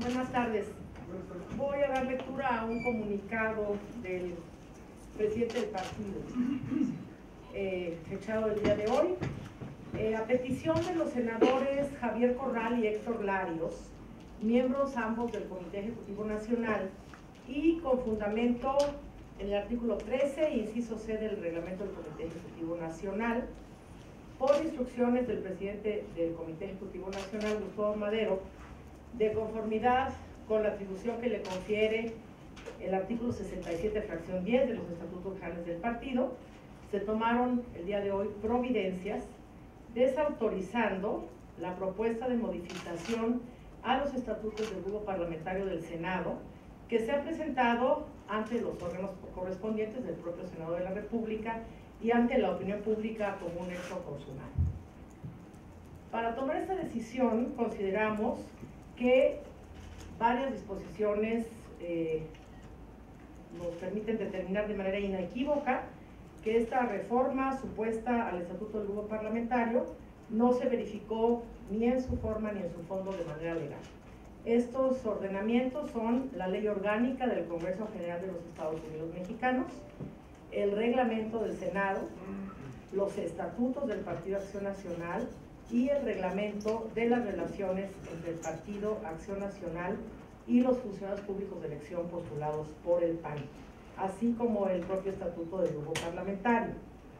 Buenas tardes. Voy a dar lectura a un comunicado del presidente del partido, fechado el día de hoy, a petición de los senadores Javier Corral y Héctor Larios, miembros ambos del Comité Ejecutivo Nacional, y con fundamento en el artículo 13, inciso C del reglamento del Comité Ejecutivo Nacional, por instrucciones del presidente del Comité Ejecutivo Nacional, Gustavo Madero, de conformidad con la atribución que le confiere el artículo 67, fracción 10 de los Estatutos Generales del Partido, se tomaron el día de hoy providencias desautorizando la propuesta de modificación a los estatutos del Grupo Parlamentario del Senado, que se ha presentado ante los órganos correspondientes del propio Senado de la República y ante la opinión pública como un hecho consumado. Para tomar esta decisión consideramos que varias disposiciones nos permiten determinar de manera inequívoca que esta reforma supuesta al Estatuto del Grupo Parlamentario no se verificó ni en su forma ni en su fondo de manera legal. Estos ordenamientos son la Ley Orgánica del Congreso General de los Estados Unidos Mexicanos, el Reglamento del Senado, los Estatutos del Partido Acción Nacional y el Reglamento de las relaciones entre el Partido Acción Nacional y los funcionarios públicos de elección postulados por el PAN, así como el propio Estatuto del Grupo Parlamentario.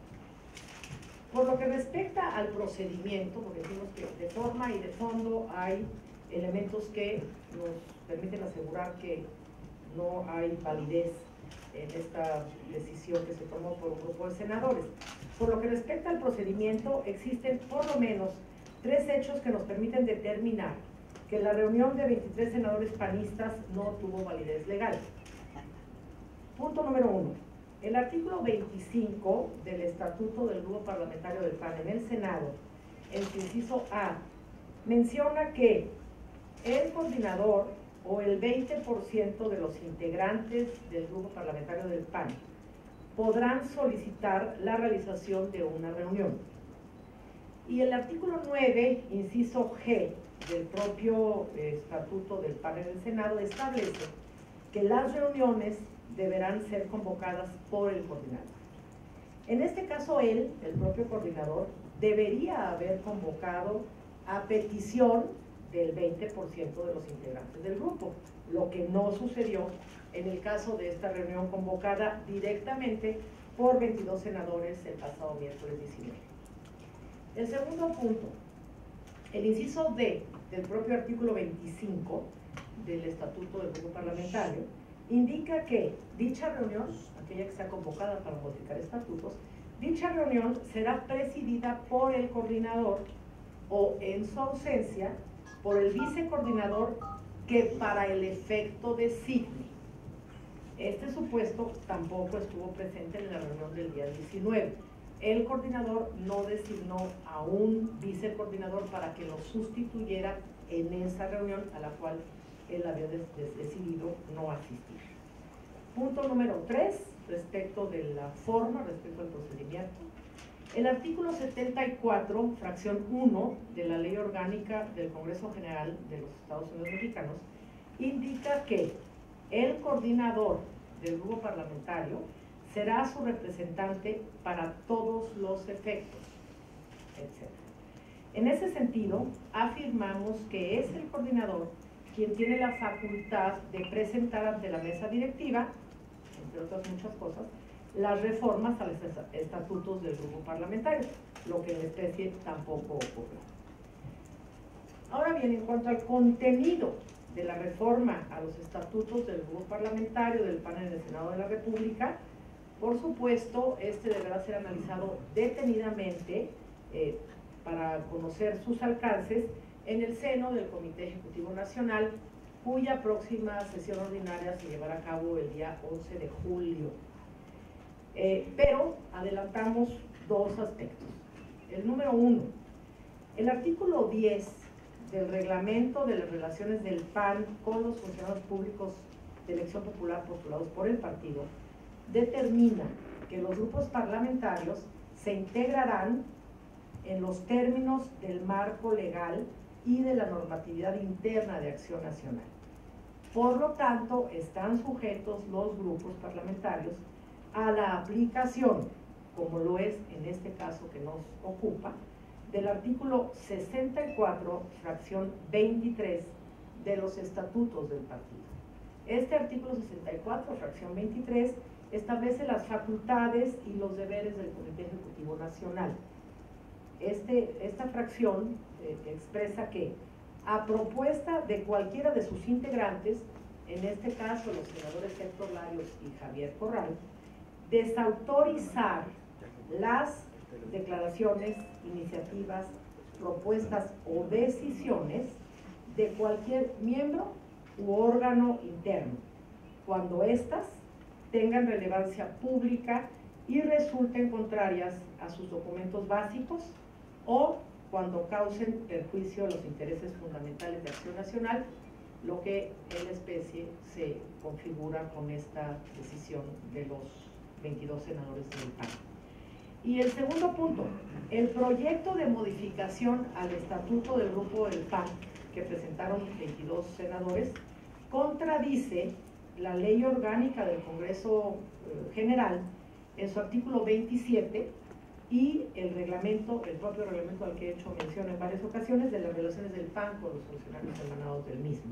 Por lo que respecta al procedimiento, porque decimos que de forma y de fondo hay elementos que nos permiten asegurar que no hay validez en esta decisión que se tomó por un grupo de senadores. Por lo que respecta al procedimiento, existen por lo menos 3 hechos que nos permiten determinar que la reunión de 23 senadores panistas no tuvo validez legal. Punto número 1. El artículo 25 del Estatuto del Grupo Parlamentario del PAN en el Senado, en su inciso A, menciona que el coordinador o el 20% de los integrantes del Grupo Parlamentario del PAN podrán solicitar la realización de una reunión. Y el artículo 9, inciso G, del propio Estatuto del PAN en el Senado establece que las reuniones deberán ser convocadas por el coordinador. En este caso, el propio coordinador, debería haber convocado a petición del 20% de los integrantes del grupo, lo que no sucedió en el caso de esta reunión convocada directamente por 22 senadores el pasado miércoles 19. El segundo punto, el inciso D del propio artículo 25 del Estatuto del Grupo Parlamentario, indica que dicha reunión, aquella que sea convocada para modificar estatutos, dicha reunión será presidida por el coordinador o, en su ausencia, por el vicecoordinador que para el efecto designe. Este supuesto tampoco estuvo presente en la reunión del día 19. El coordinador no designó a un vicecoordinador para que lo sustituyera en esa reunión a la cual él había decidido no asistir. Punto número 3, respecto de la forma, respecto al procedimiento. El artículo 74, fracción 1 de la Ley Orgánica del Congreso General de los Estados Unidos Mexicanos indica que el coordinador del grupo parlamentario será su representante para todos los efectos, etc. En ese sentido, afirmamos que es el coordinador quien tiene la facultad de presentar ante la mesa directiva, entre otras muchas cosas, las reformas a los estatutos del grupo parlamentario, lo que en la especie tampoco ocurrió. Ahora bien, en cuanto al contenido de la reforma a los estatutos del grupo parlamentario del PAN en el Senado de la República, por supuesto, este deberá ser analizado detenidamente para conocer sus alcances en el seno del Comité Ejecutivo Nacional, cuya próxima sesión ordinaria se llevará a cabo el día 11 de julio. Pero adelantamos 2 aspectos. El número 1, el artículo 10 del reglamento de las relaciones del PAN con los funcionarios públicos de elección popular postulados por el partido determina que los grupos parlamentarios se integrarán en los términos del marco legal y de la normatividad interna de Acción Nacional. Por lo tanto, están sujetos los grupos parlamentarios a la aplicación, como lo es en este caso que nos ocupa, del artículo 64, fracción 23 de los estatutos del partido. Este artículo 64, fracción 23, establece las facultades y los deberes del Comité Ejecutivo Nacional. Esta fracción expresa que, a propuesta de cualquiera de sus integrantes, en este caso los senadores Héctor Larios y Javier Corral, desautorizar las declaraciones, iniciativas, propuestas o decisiones de cualquier miembro u órgano interno, cuando éstas tengan relevancia pública y resulten contrarias a sus documentos básicos o cuando causen perjuicio a los intereses fundamentales de Acción Nacional, lo que en la especie se configura con esta decisión de los 22 senadores del PAN. Y el segundo punto, el proyecto de modificación al estatuto del grupo del PAN que presentaron 22 senadores contradice la ley orgánica del Congreso General en su artículo 27 y el propio reglamento al que he hecho mención en varias ocasiones de las relaciones del PAN con los funcionarios emanados del mismo,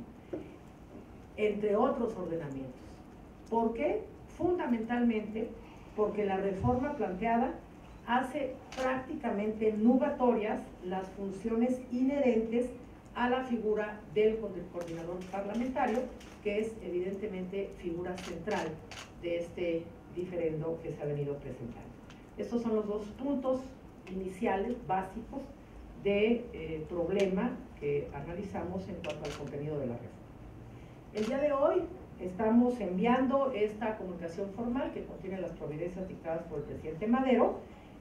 entre otros ordenamientos. ¿Por qué? Fundamentalmente porque la reforma planteada hace prácticamente nubatorias las funciones inherentes a la figura del coordinador parlamentario, que es evidentemente figura central de este diferendo que se ha venido presentando. Estos son los dos puntos iniciales, básicos, de problema que analizamos en cuanto al contenido de la reforma. El día de hoy estamos enviando esta comunicación formal que contiene las providencias dictadas por el presidente Madero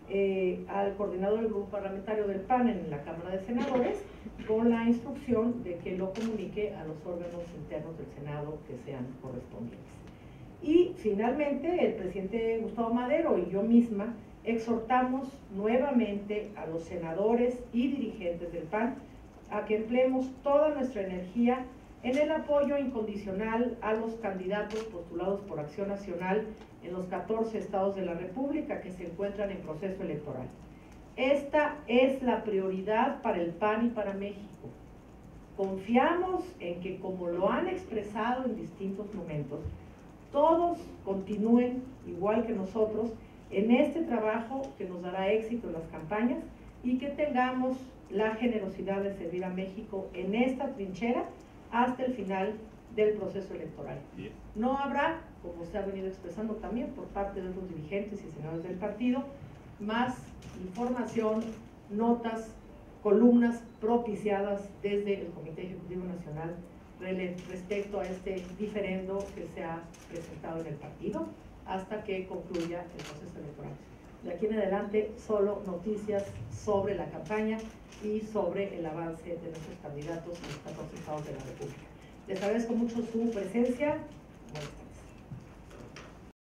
al coordinador del grupo parlamentario del PAN en la Cámara de Senadores, con la instrucción de que lo comunique a los órganos internos del Senado que sean correspondientes. Y finalmente el presidente Gustavo Madero y yo misma exhortamos nuevamente a los senadores y dirigentes del PAN a que empleemos toda nuestra energía en el apoyo incondicional a los candidatos postulados por Acción Nacional en los 14 estados de la República que se encuentran en proceso electoral. Esta es la prioridad para el PAN y para México. Confiamos en que, como lo han expresado en distintos momentos, todos continúen, igual que nosotros, en este trabajo que nos dará éxito en las campañas y que tengamos la generosidad de servir a México en esta trinchera hasta el final del proceso electoral. No habrá, como se ha venido expresando también por parte de otros dirigentes y senadores del partido, más información, notas, columnas propiciadas desde el Comité Ejecutivo Nacional respecto a este diferendo que se ha presentado en el partido hasta que concluya el proceso electoral. De aquí en adelante, solo noticias sobre la campaña y sobre el avance de nuestros candidatos en los 14 estados de la República. Les agradezco mucho su presencia.